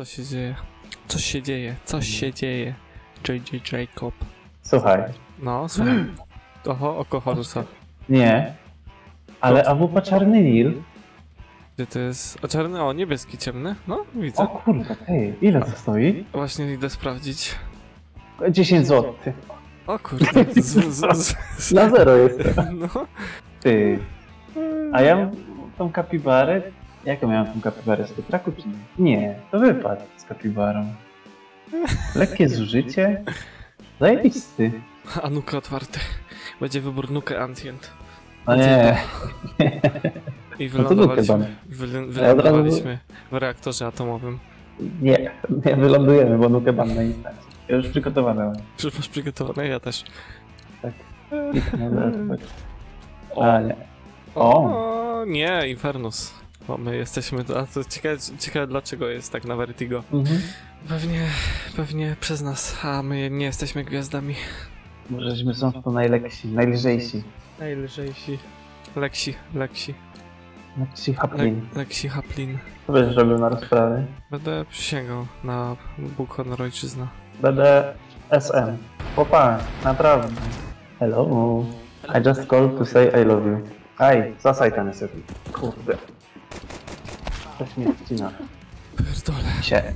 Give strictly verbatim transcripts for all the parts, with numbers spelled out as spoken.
Co się dzieje? Coś się dzieje, coś się dzieje. J J Jacob. Słuchaj. No, słuchaj. Oho, oko Horusa. Nie. Ale A W P Czarny Nil. Gdzie to jest? O, czarny, o, niebieski, ciemny? No, widzę. O kurde, ej, ile to stoi? Właśnie idę sprawdzić. dziesięć złotych. O kurde, z, z, z, z, Na zero jest. no. Ty. A ja mam tą kapibarę. Jaką miałem tą kapibarę? Z Piotraku czy nie? Nie, to wypadł z kapibarą. Lekkie zużycie. Zajebisty. A nuka otwarte. Będzie wybór nukę Ancient. No nie. I No to nukę wylądowaliśmy, dam. wyl- wylądowaliśmy w reaktorze atomowym. Nie, nie wylądujemy, bo nukę mam na instancji. Ja już przygotowane mam. Już masz przygotowane? Ja też. Tak. I to nawet tak. O. A nie. O! O nie, Infernus. Bo my jesteśmy, a to ciekawe, ciekawe dlaczego jest tak na Vertigo. Mhm. Pewnie, pewnie przez nas, a my nie jesteśmy gwiazdami. Możeśmy są to najlepsi, najlżejsi. Najlżejsi. Leksi, Leksi. Lexi Le Haplin. Leksi Haplin. Co będziesz robił na rozprawy? Będę przysięgał na Bóg, honor, ojczyzna. Będę S M. Popa, naprawdę. Hello. I just called to say I love you. Aj, zasaj ten jest. Kurde. Coś mnie wcina. Pierdolę. Się.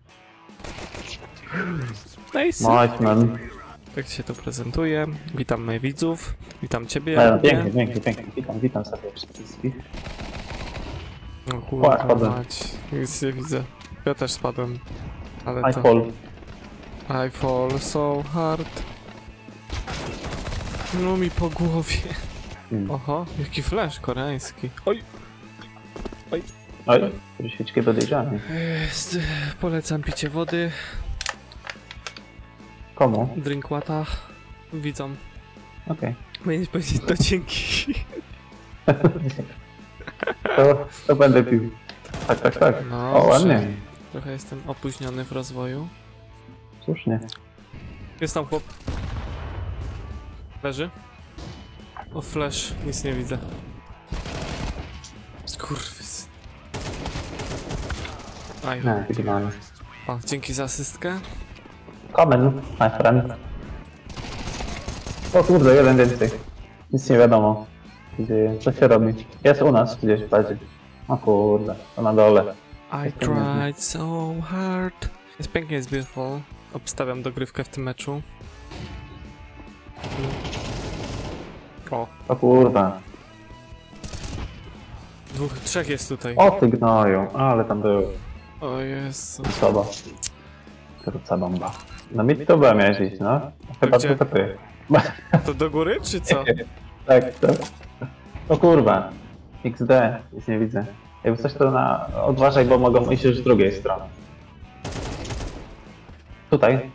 Nice. Nice man. Tak się to prezentuje. Witam moich widzów. Witam ciebie. No, Jakubie. pięknie, pięknie, pięknie. Witam, witam sobie wszystkich. No O, kurwa spadłem. mać. Nic nie widzę. Ja też spadłem. Ale I to... fall. I fall so hard. No mi po głowie. Hmm. Oho, jaki flash koreański. Oj! Oj, troszeczkę podejrzany. Jest, polecam picie wody. Komu? Drink water. Widzą. Okej. Będziesz powiedzieć to dzięki. To, to będę pił. Tak, tak, tak. No, O, ładnie. Trochę jestem opóźniony w rozwoju. Słusznie. Jest tam chłop. Leży. O, flash. Nic nie widzę. Skurwys. Aj, Nie, wygramy. o, dzięki za asystkę. Komen, my friend. O kurde, jeden więcej. Nic nie wiadomo. Gdzie, co się robi? Jest u nas gdzieś bardziej. O kurde, to na dole. I tried so hard. Jest pięknie, jest beautiful. Obstawiam dogrywkę w tym meczu. O, O kurde. dwóch, trzech jest tutaj. O ty gnoju, ale tam był. O Jezu. Soba. Krótca bomba. No mi to była miałeś iść, no. Chyba Gdzie? tylko ty. To do góry, czy co? Tak, to. O kurwa. X D, nic nie widzę. Jakby coś to na... Odważaj, bo mogą iść już z drugiej strony. Tutaj.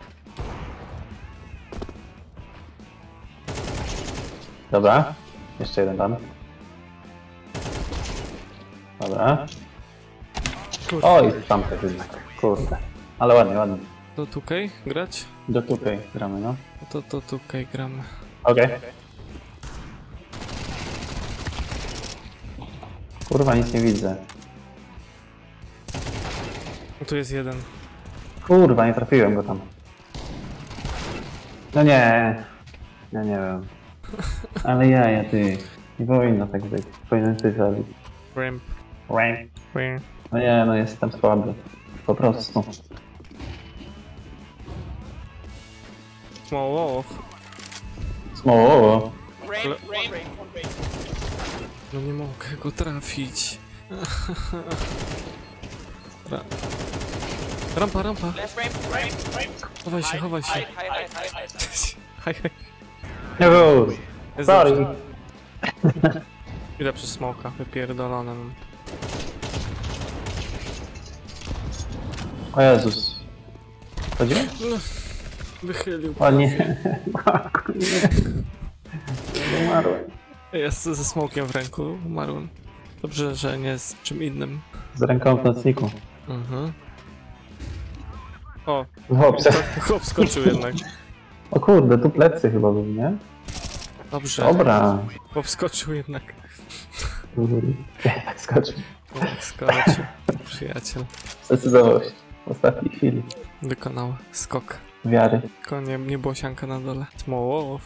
Dobra. Jeszcze jeden tam. Dobra. Kurde. Oj, tam też jednak. Kurde. Ale ładnie, ładnie. To tutaj grać? Do tutaj gramy, no. To to tutaj gramy. Okej. Kurwa, nic nie widzę. No tu jest jeden. Kurwa, nie trafiłem go tam. No nie. Ja nie wiem. Ale ja, ja ty. Nie powinno tak być. Powinien ty zabić. Ramp. Ramp. Ramp. No nie, no jestem słaby. Po prostu. Small off. Smołowo. No nie mogę go trafić. Ra rampa, rampa. Chowaj się, chowaj się. Haj, haj. Nie był. Jest Sorry. dobrze. Idę przez smoka, wypierdolone mam. O Jezus. Chodziło? No, wychylił. O nie. Umarłem. Jest ze smokiem w ręku, umarłem. Dobrze, że nie z czym innym. Z ręką w nocniku. Mhm. O, Chłop, chłop skoczył jednak. o kurde, tu plecy chyba były, nie? Dobrze. Dobra. Chłop skoczył jednak. Tak skoczył. Chłop skoczył. Przyjaciel. Zdecydował się. w ostatniej chwili. Wykonał skok. Wiary. Tylko nie, nie było sianka na dole. Smołow.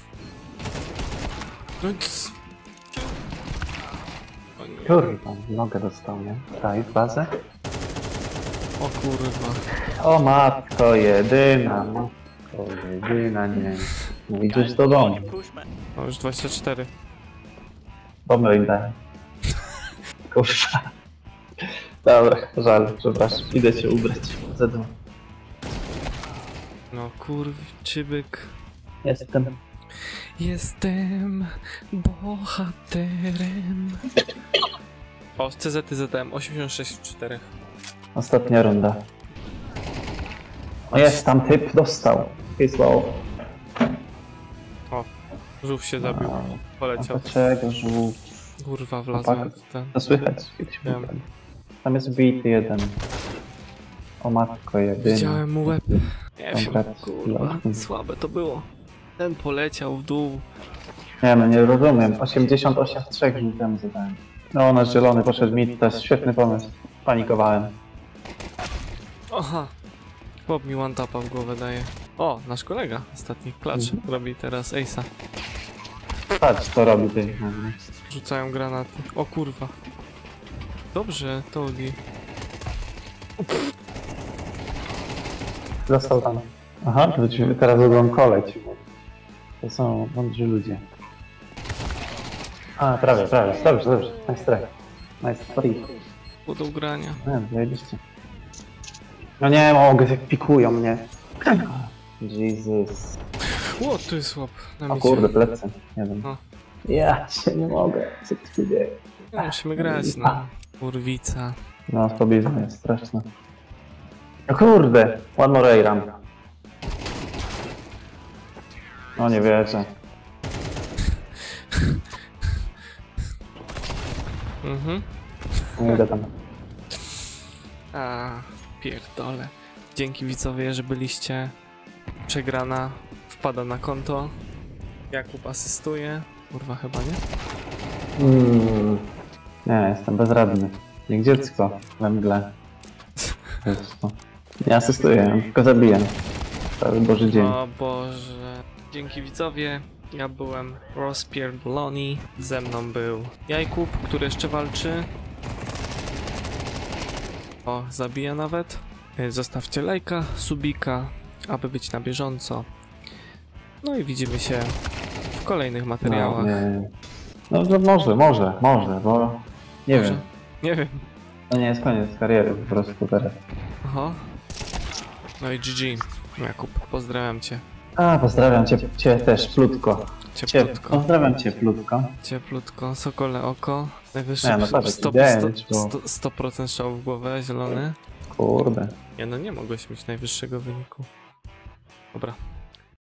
No c... O nie. Kurwa, nogę dostał, nie? Daj bazę. O kurwa. O matko jedyna, matko jedyna, nie. No idziesz do domu. O, już dwadzieścia cztery. Bombę im dałem. Kurwa. Dobra, żal, przepraszam. Idę się ubrać. Zedzą. No kurczybyk. Jestem. Jestem bohaterem. O, z C Z Z M osiemdziesiąt sześć w czterech. Ostatnia runda. O jest, tam typ dostał. Pisał. O, żółw się zabił. A Poleciał. dlaczego żółw? Kurwa, wlazłem Chłopak. w ten. To słychać. Wiem. Tam jest bity jeden. O matko jedyna. Widziałem mu łeb. Nie wiem, Dobra, kurwa, dobra. słabe to było. Ten poleciał w dół. Nie no, nie rozumiem. osiemdziesiąt osiem w trzech żółtemu zadałem. No, nasz zielony poszedł mi, to jest świetny pomysł. Panikowałem. Aha. Chłop mi one tapa w głowę daje. O, nasz kolega, ostatni klacz, Mhm. robi teraz ace'a. Patrz, co robi ty. Rzucają granaty. O kurwa. Dobrze, Todi. Został tam. Aha, to ci teraz będą koleć. To są mądrzy ludzie. A, prawie, prawie. Dobrze, dobrze. Nice try. Nice try. Do grania. Nie, zajebiście. No nie mogę, jak pikują mnie. Jesus. O, tu jest łap. Na O micie. kurde, plecy. Nie wiem. No. Ja się nie mogę. Co tu dzieje? No, musimy grać, no. Kurwica. No, stabilizm jest straszne. No kurde, one more A-ram. No nie wierzę. Mhm. Nie idę tam. A, pierdole. Dzięki widzowie, że byliście. Przegrana wpada na konto. Jakub asystuje. Kurwa chyba nie? Mm. Nie, jestem bezradny. Jak dziecko we mgle. Po prostu. Nie asystuję, tylko zabiję. Cały Boży dzień. O Boże. Dzięki widzowie. Ja byłem rozpierdolony. Ze mną był Jakub, który jeszcze walczy. O, zabija nawet. Y, Zostawcie lajka, subika, aby być na bieżąco. No i widzimy się w kolejnych No, materiałach. nie. No to może, może, może, bo nie Może? wiem. Nie wiem. To nie jest koniec kariery po prostu teraz. Aha. No i G G. Jakub, pozdrawiam cię. A, pozdrawiam cię, cię też, plutko. Cię, Cieplutko. pozdrawiam cię, plutko. Cieplutko, sokole oko. Najwyższy Nie, no patrz, sto dziewięć, bo- procent strzał w głowę, zielony. Kurde. Nie no, nie mogłeś mieć najwyższego wyniku. Dobra.